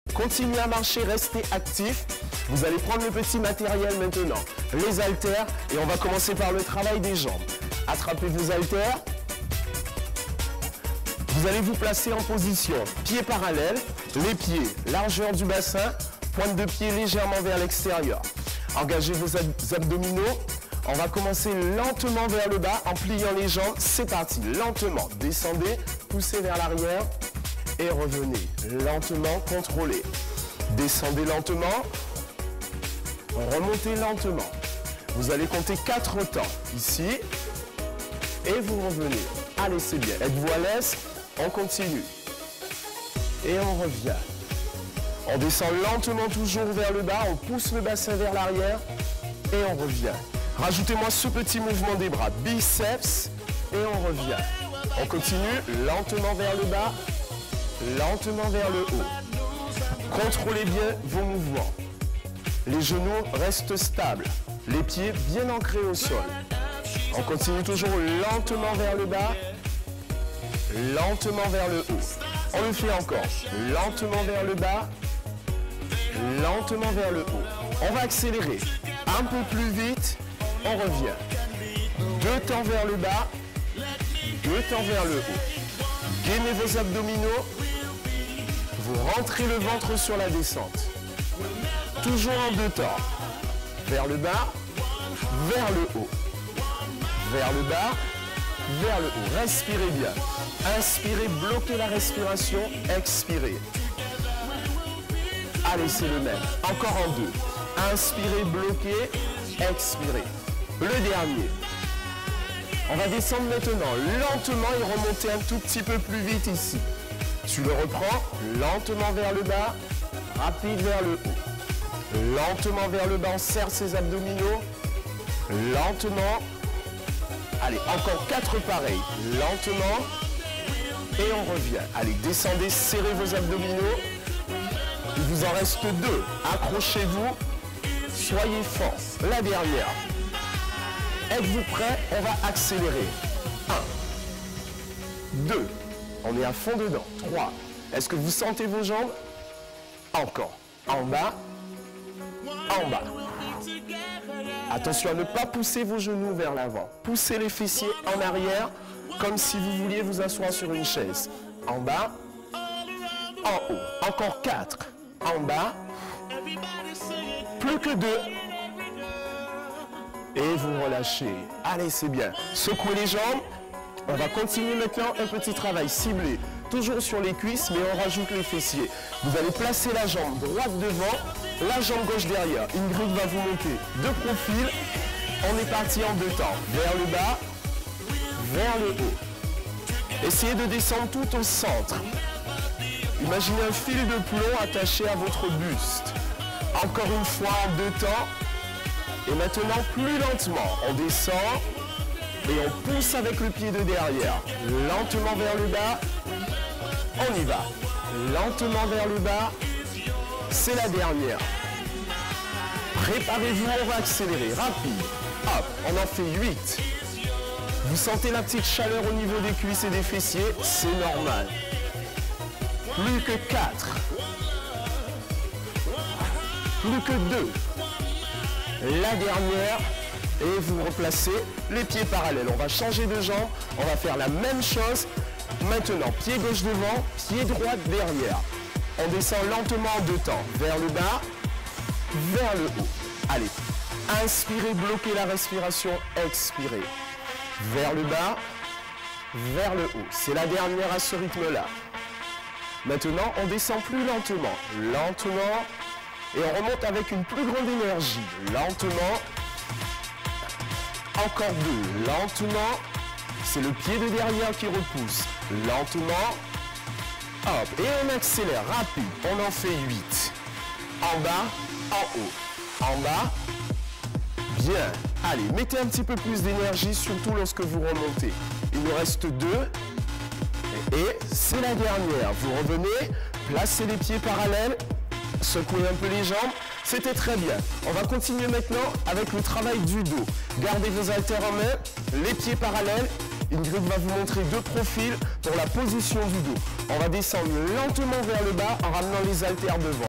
Continuez à marcher, restez actifs. Vous allez prendre le petit matériel maintenant, les haltères, et on va commencer par le travail des jambes. Attrapez vos haltères. Vous allez vous placer en position pieds parallèles, les pieds largeur du bassin, pointe de pied légèrement vers l'extérieur. Engagez vos abdominaux. On va commencer lentement vers le bas en pliant les jambes. C'est parti, lentement. Descendez, poussez vers l'arrière et revenez. Lentement, contrôlez. Descendez lentement. Remontez lentement. Vous allez compter 4 temps. Ici. Et vous revenez. Allez, c'est bien. Êtes-vous à l'aise? On continue. Et on revient. On descend lentement toujours vers le bas. On pousse le bassin vers l'arrière. Et on revient. Rajoutez-moi ce petit mouvement des bras, biceps, et on revient. On continue, lentement vers le bas, lentement vers le haut. Contrôlez bien vos mouvements. Les genoux restent stables, les pieds bien ancrés au sol. On continue toujours lentement vers le bas, lentement vers le haut. On le fait encore, lentement vers le bas, lentement vers le haut. On va accélérer un peu plus vite. On revient. 2 temps vers le bas, 2 temps vers le haut. Gainez vos abdominaux. Vous rentrez le ventre sur la descente. Toujours en 2 temps. Vers le bas, vers le haut. Vers le bas, vers le haut. Respirez bien. Inspirez, bloquez la respiration. Expirez. Allez, c'est le même. Encore en 2. Inspirez, bloquez, expirez. Le dernier. On va descendre maintenant lentement et remonter un tout petit peu plus vite ici. Tu le reprends lentement vers le bas, rapide vers le haut. Lentement vers le bas, on serre ses abdominaux. Lentement. Allez, encore 4 pareils. Lentement. Et on revient. Allez, descendez, serrez vos abdominaux. Il vous en reste 2. Accrochez-vous. Soyez forts. La dernière. Êtes-vous prêts? On va accélérer. 1, 2. On est à fond dedans. 3. Est-ce que vous sentez vos jambes? Encore. En bas. En bas. Attention à ne pas pousser vos genoux vers l'avant. Poussez les fessiers en arrière, comme si vous vouliez vous asseoir sur une chaise. En bas. En haut. Encore 4. En bas. Plus que 2. Et vous relâchez. Allez, c'est bien. Secouez les jambes. On va continuer maintenant un petit travail ciblé. Toujours sur les cuisses, mais on rajoute les fessiers. Vous allez placer la jambe droite devant, la jambe gauche derrière. Une grille va vous monter de profil. On est parti en 2 temps. Vers le bas, vers le haut. Essayez de descendre tout au centre. Imaginez un fil de plomb attaché à votre buste. Encore une fois en 2 temps. Et maintenant, plus lentement, on descend et on pousse avec le pied de derrière. Lentement vers le bas, on y va. Lentement vers le bas, c'est la dernière. Préparez-vous, on va accélérer, rapide. Hop, on en fait 8. Vous sentez la petite chaleur au niveau des cuisses et des fessiers, c'est normal. Plus que 4. Plus que 2. La dernière, et vous replacez les pieds parallèles. On va changer de jambe, on va faire la même chose. Maintenant, pied gauche devant, pied droit derrière. On descend lentement en 2 temps, vers le bas, vers le haut. Allez, inspirez, bloquez la respiration, expirez. Vers le bas, vers le haut. C'est la dernière à ce rythme-là. Maintenant, on descend plus lentement, lentement. Et on remonte avec une plus grande énergie. Lentement. Encore 2. Lentement. C'est le pied de derrière qui repousse. Lentement. Hop. Et on accélère. Rapide. On en fait 8. En bas. En haut. En bas. Bien. Allez, mettez un petit peu plus d'énergie, surtout lorsque vous remontez. Il nous reste 2. Et c'est la dernière. Vous revenez. Placez les pieds parallèles. Secouez un peu les jambes, c'était très bien. On va continuer maintenant avec le travail du dos. Gardez vos haltères en main, les pieds parallèles Ingrid va vous montrer de profil pour la position du dos. On va descendre lentement vers le bas en ramenant les haltères devant.